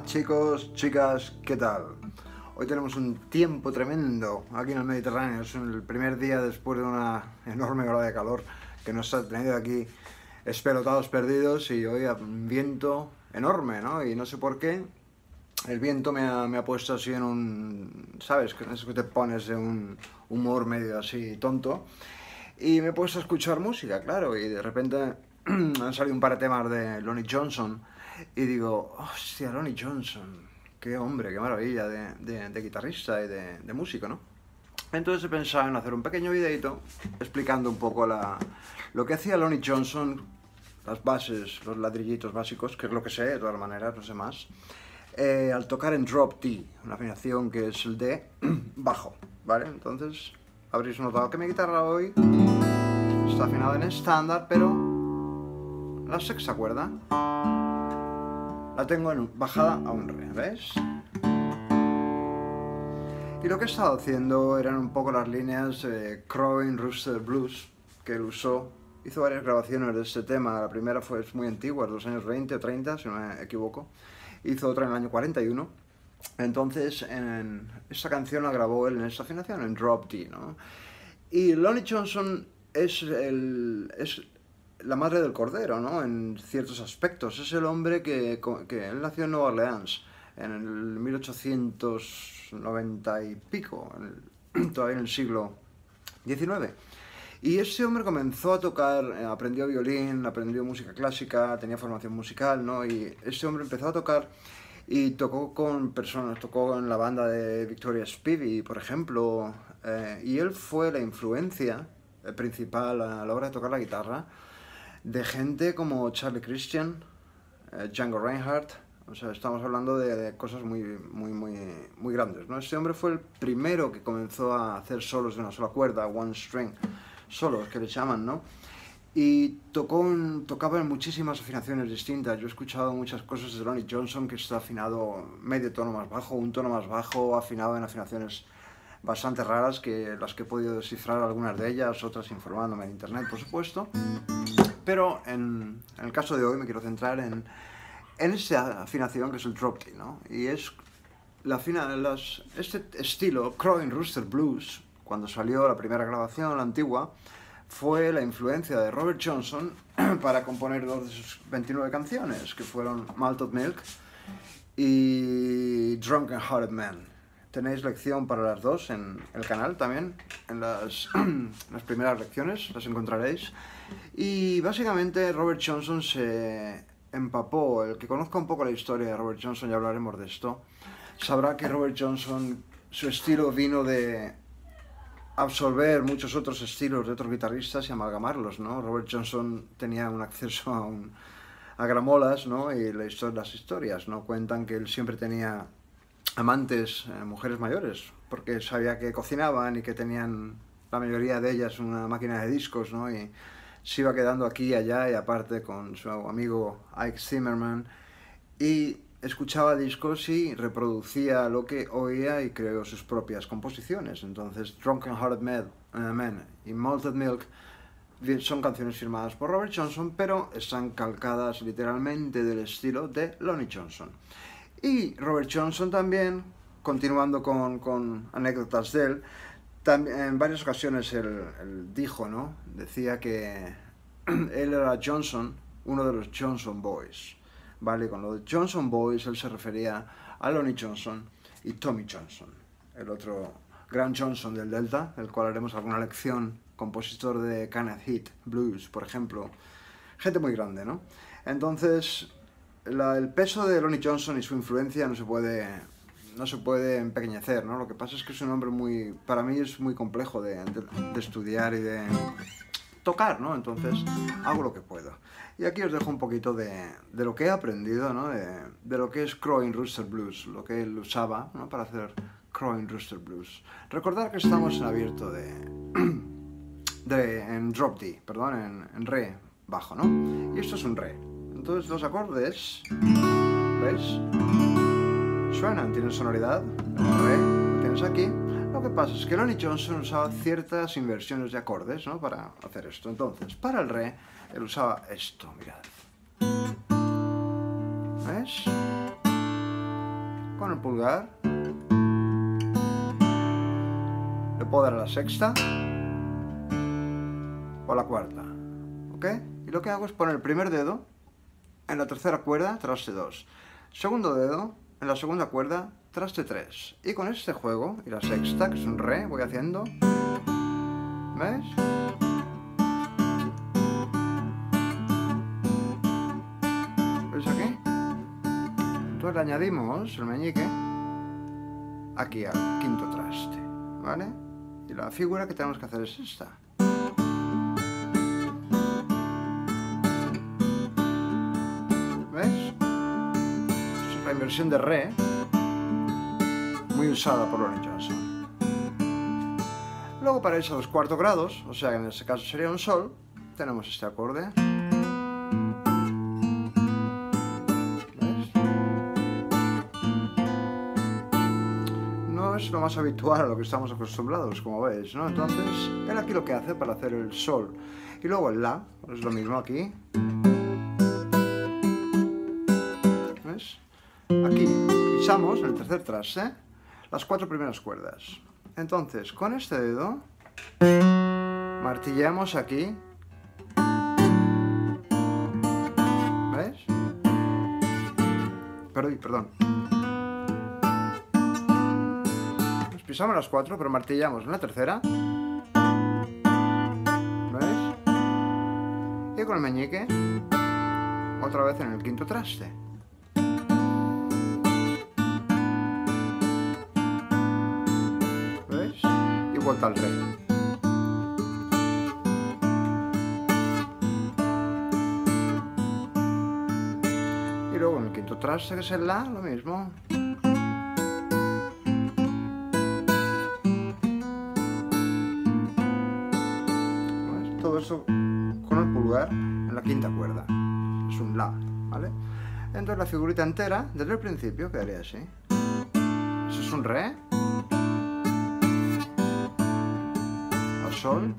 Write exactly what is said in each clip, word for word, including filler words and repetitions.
Hola chicos, chicas, ¿qué tal? Hoy tenemos un tiempo tremendo aquí en el Mediterráneo. Es el primer día después de una enorme ola de calor que nos ha tenido aquí espelotados perdidos y hoy un viento enorme, ¿no? Y no sé por qué el viento me ha, me ha puesto así en un... ¿Sabes? Que es que te pones de un humor medio así tonto. Y me he puesto a escuchar música, claro, y de repente han salido un par de temas de Lonnie Johnson y digo, hostia, Lonnie Johnson, qué hombre, qué maravilla de, de, de guitarrista y de, de músico, ¿no? Entonces he pensado en hacer un pequeño videito explicando un poco la, lo que hacía Lonnie Johnson, las bases, los ladrillitos básicos, que es lo que sé, de todas maneras, no sé más, eh, al tocar en drop D, una afinación que es el de bajo, ¿vale? Entonces habréis notado que mi guitarra hoy está afinada en estándar, pero la sexta cuerda la tengo en bajada a un re, ¿ves? Y lo que he estado haciendo eran un poco las líneas de Crowing Rooster Blues que él usó. Hizo varias grabaciones de este tema. La primera fue muy antigua, de los años veinte o treinta, si no me equivoco. Hizo otra en el año cuarenta y uno. Entonces, en esta canción la grabó él en esta afinación, en drop D, ¿no? Y Lonnie Johnson es, el, es la madre del cordero, ¿no? En ciertos aspectos. Es el hombre que, que él nació en Nueva Orleans en el mil ochocientos noventa y pico, en el, todavía en el siglo diecinueve. Y este hombre comenzó a tocar, aprendió violín, aprendió música clásica, tenía formación musical, ¿no? Y este hombre empezó a tocar y tocó con personas, tocó en la banda de Victoria Spivey, por ejemplo, eh, y él fue la influencia principal a la hora de tocar la guitarra de gente como Charlie Christian, eh, Django Reinhardt. O sea, estamos hablando de, de cosas muy, muy, muy, muy grandes, ¿no? Este hombre fue el primero que comenzó a hacer solos de una sola cuerda, one string, solos que le llaman, ¿no? Y tocó en, tocaba en muchísimas afinaciones distintas. Yo he escuchado muchas cosas de Lonnie Johnson que está afinado medio tono más bajo, un tono más bajo, afinado en afinaciones bastante raras, que las que he podido descifrar algunas de ellas, otras informándome en internet, por supuesto. Pero en, en el caso de hoy me quiero centrar en, en esta afinación que es el drop D, ¿no? Y es la afina, las, este estilo, Crowing Rooster Blues, cuando salió la primera grabación, la antigua, fue la influencia de Robert Johnson para componer dos de sus veintinueve canciones, que fueron Malted Milk y Drunken Hearted Man. Tenéis lección para las dos en el canal también, en las, las primeras lecciones, las encontraréis. Y básicamente Robert Johnson se empapó, el que conozca un poco la historia de Robert Johnson, ya hablaremos de esto, sabrá que Robert Johnson, su estilo vino de absorber muchos otros estilos de otros guitarristas y amalgamarlos, ¿no? Robert Johnson tenía un acceso a, un, a gramolas, ¿no? Y la historia, las historias, ¿no? Cuentan que él siempre tenía amantes, eh, mujeres mayores, porque sabía que cocinaban y que tenían, la mayoría de ellas, una máquina de discos, ¿no? Y se iba quedando aquí y allá, y aparte con su amigo Ike Zimmerman, y escuchaba discos y reproducía lo que oía y creó sus propias composiciones. Entonces Drunken Hearted Man y Malted Milk son canciones firmadas por Robert Johnson, pero están calcadas literalmente del estilo de Lonnie Johnson. Y Robert Johnson también, continuando con, con anécdotas de él, también, en varias ocasiones él, él dijo, ¿no? Decía que él era Johnson, uno de los Johnson Boys, ¿vale? Con lo de Johnson Boys él se refería a Lonnie Johnson y Tommy Johnson, el otro gran Johnson del Delta, del cual haremos alguna lección, compositor de Kenneth Heat Blues, por ejemplo. Gente muy grande, ¿no? Entonces, la, el peso de Lonnie Johnson y su influencia no se puede... no se puede empequeñecer, ¿no? Lo que pasa es que es un hombre muy... para mí es muy complejo de, de, de estudiar y de tocar, ¿no? Entonces hago lo que puedo. Y aquí os dejo un poquito de, de lo que he aprendido, ¿no? De, de lo que es Crowing Rooster Blues, lo que él usaba, ¿no? Para hacer Crowing Rooster Blues. Recordad que estamos en abierto de... de en drop D, perdón, en, en re bajo, ¿no? Y esto es un re. Entonces los acordes, ¿veis? Suenan, tienen sonoridad, el re, lo tienes aquí. Lo que pasa es que Lonnie Johnson usaba ciertas inversiones de acordes, ¿no? Para hacer esto. Entonces, para el re, él usaba esto, mirad. ¿Ves? con el pulgar le puedo dar a la sexta o a la cuarta, ¿ok? Y lo que hago es poner el primer dedo en la tercera cuerda, traste dos, segundo dedo en la segunda cuerda, traste tres, y con este juego y la sexta, que es un re, voy haciendo, ¿ves? ¿Ves aquí? Entonces le añadimos el meñique aquí al quinto traste, ¿vale? Y la figura que tenemos que hacer es esta. ¿Ves? Es la inversión de re, muy usada por Lonnie Johnson. Luego para irse a los cuartos grados, o sea que en este caso sería un sol, tenemos este acorde. No es lo más habitual a lo que estamos acostumbrados, como veis, ¿no? Entonces, él aquí lo que hace para hacer el sol y luego el la, es lo mismo aquí. ¿Ves? Aquí pisamos en el tercer traste las cuatro primeras cuerdas. Entonces, con este dedo martilleamos aquí. ¿Ves? Perdón, perdón. Pisamos las cuatro, pero martillamos en la tercera. ¿Ves? Y con el meñique, otra vez en el quinto traste. ¿Ves? Y vuelta al re. Y luego en el quinto traste, que es el la, lo mismo. Todo eso con el pulgar en la quinta cuerda, es un la, ¿vale? Entonces la figurita entera, desde el principio, quedaría así. Eso es un re, a sol,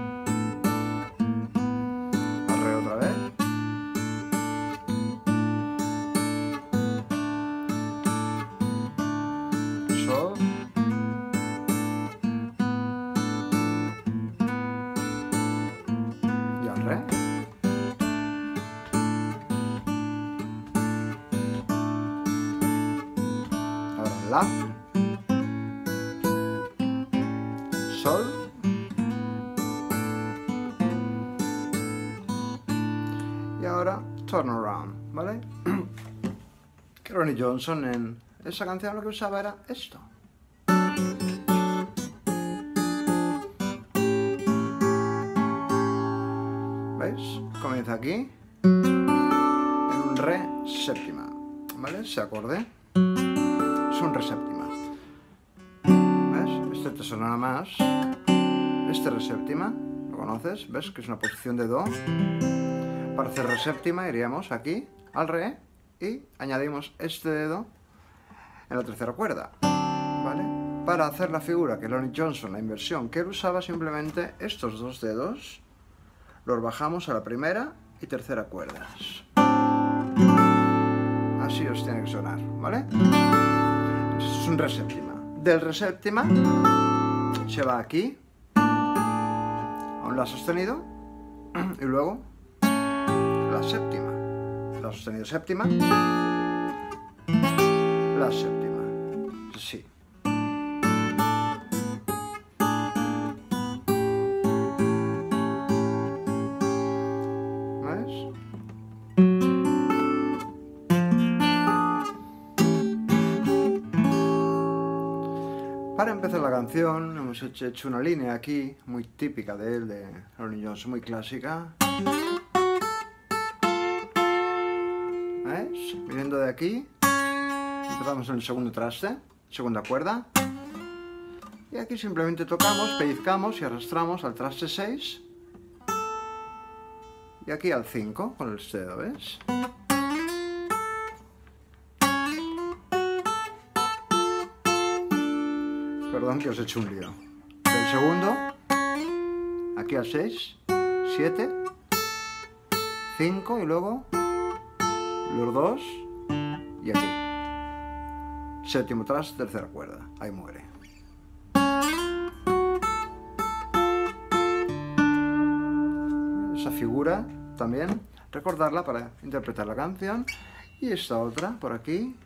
a re otra vez, sol, re. Ahora la, sol, y ahora turn around, ¿vale? Que Lonnie Johnson en esa canción lo que usaba era esto. ¿Veis? Comienza aquí en un re séptima, ¿vale? Ese acorde es un re séptima. ¿Ves? Este te sonará más. Este re séptima, ¿lo conoces? ¿Ves? Que es una posición de do. Para hacer re séptima iríamos aquí al re y añadimos este dedo en la tercera cuerda, ¿vale? Para hacer la figura que Lonnie Johnson, la inversión que él usaba, simplemente estos dos dedos los bajamos a la primera y tercera cuerdas. Así os tiene que sonar, ¿vale? Esto es un re séptima. Del re séptima se va aquí a un la sostenido y luego la séptima. La sostenido séptima, la séptima. Sí. Para empezar la canción hemos hecho, hecho una línea aquí, muy típica de él, de Lonnie Johnson, muy clásica. ¿Ves? Viniendo de aquí, empezamos en el segundo traste, segunda cuerda. Y aquí simplemente tocamos, pellizcamos y arrastramos al traste seis. Y aquí al cinco con el dedo, ¿ves? Perdón que os he hecho un lío. El segundo, aquí al seis, siete, cinco y luego los dos y aquí. séptimo traste, tercera cuerda. Ahí muere. Esa figura también, recordarla para interpretar la canción. Y esta otra, por aquí.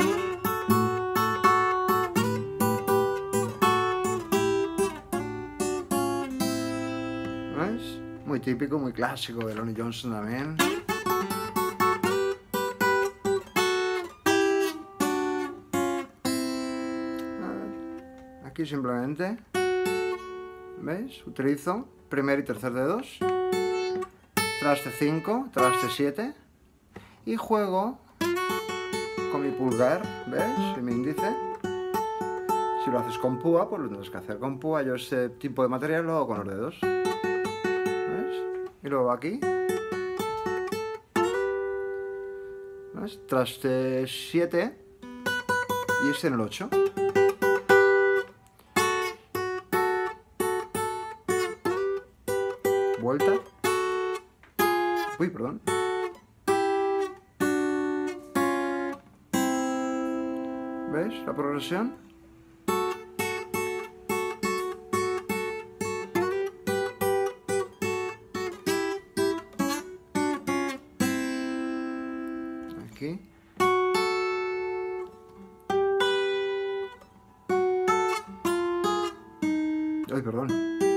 ¿Ves? Muy típico, muy clásico de Lonnie Johnson también. Aquí simplemente, ¿veis? Utilizo primer y tercer dedos, traste cinco, traste siete, y juego con mi pulgar, ¿ves? Y mi índice. Si lo haces con púa, pues lo tendrás que hacer con púa. Yo este tipo de material lo hago con los dedos. ¿Ves? Y luego aquí, ¿ves? Traste siete y este en el ocho. Vuelta. Uy, perdón. ¿Ves la progresión? Aquí. Ay, perdón.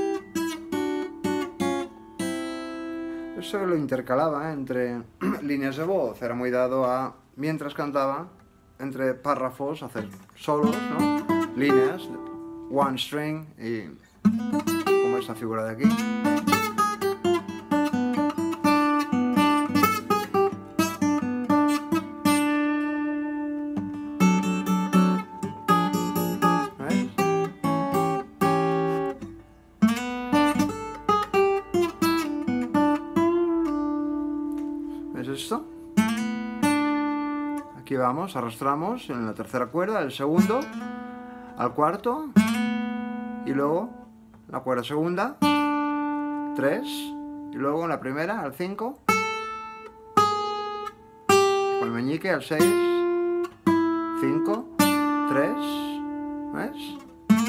Eso lo intercalaba entre líneas de voz, era muy dado a, mientras cantaba, entre párrafos, hacer solos, ¿no? Líneas, one string, y como esta figura de aquí. ¿Ves esto? Aquí vamos, arrastramos en la tercera cuerda, el segundo, al cuarto, y luego la cuerda segunda, tres, y luego en la primera, al cinco, con el meñique, al seis, cinco, tres, ¿ves?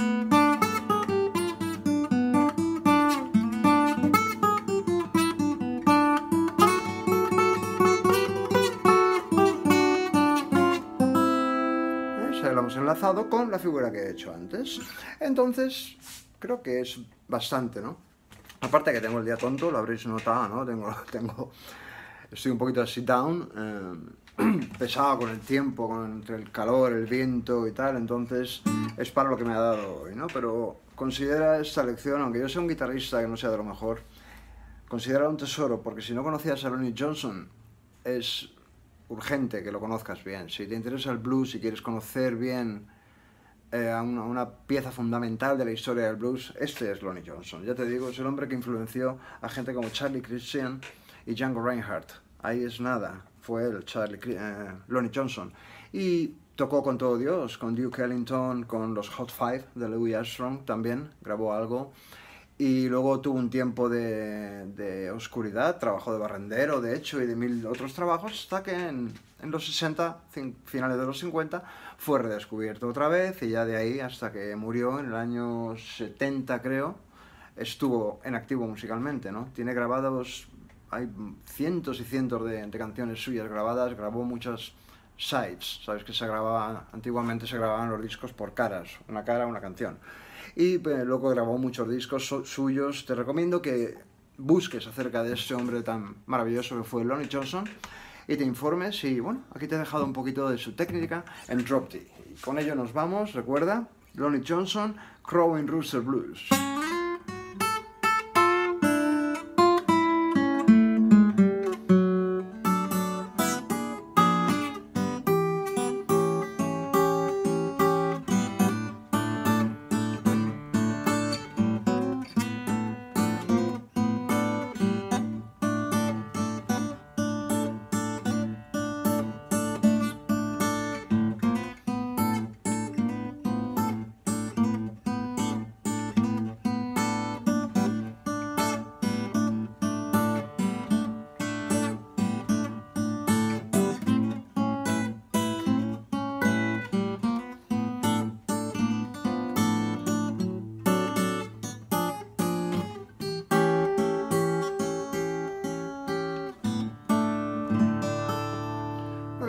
Lo hemos enlazado con la figura que he hecho antes. Entonces, creo que es bastante, ¿no? Aparte que tengo el día tonto, lo habréis notado, ¿no? Tengo, tengo, estoy un poquito así down, eh, pesado con el tiempo, con, entre el calor, el viento y tal, entonces es para lo que me ha dado hoy, ¿no? Pero considera esta lección, aunque yo sea un guitarrista que no sea de lo mejor, considera un tesoro, porque si no conocías a Lonnie Johnson, es urgente que lo conozcas bien. Si te interesa el blues, si quieres conocer bien eh, a una, una pieza fundamental de la historia del blues, este es Lonnie Johnson. Ya te digo, es el hombre que influenció a gente como Charlie Christian y Django Reinhardt. Ahí es nada, fue el Charlie, eh, Lonnie Johnson. Y tocó con todo Dios, con Duke Ellington, con los Hot Five de Louis Armstrong también, grabó algo. Y luego tuvo un tiempo de, de oscuridad, trabajó de barrendero, de hecho, y de mil otros trabajos, hasta que en, en los sesenta, finales de los cincuenta, fue redescubierto otra vez, y ya de ahí hasta que murió en el año setenta, creo, estuvo en activo musicalmente, ¿no? Tiene grabados, hay cientos y cientos de, de canciones suyas grabadas, grabó muchas sides, ¿sabes? Que se grababan, antiguamente se grababan los discos por caras, una cara, una canción. Y eh, luego grabó muchos discos su suyos. Te recomiendo que busques acerca de este hombre tan maravilloso que fue Lonnie Johnson y te informes. Y bueno, aquí te he dejado un poquito de su técnica en Drop D. Y con ello nos vamos, recuerda, Lonnie Johnson, Crowing Rooster Blues.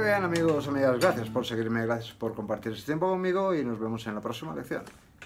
bien, amigos, amigas, gracias por seguirme, gracias por compartir este tiempo conmigo y nos vemos en la próxima lección.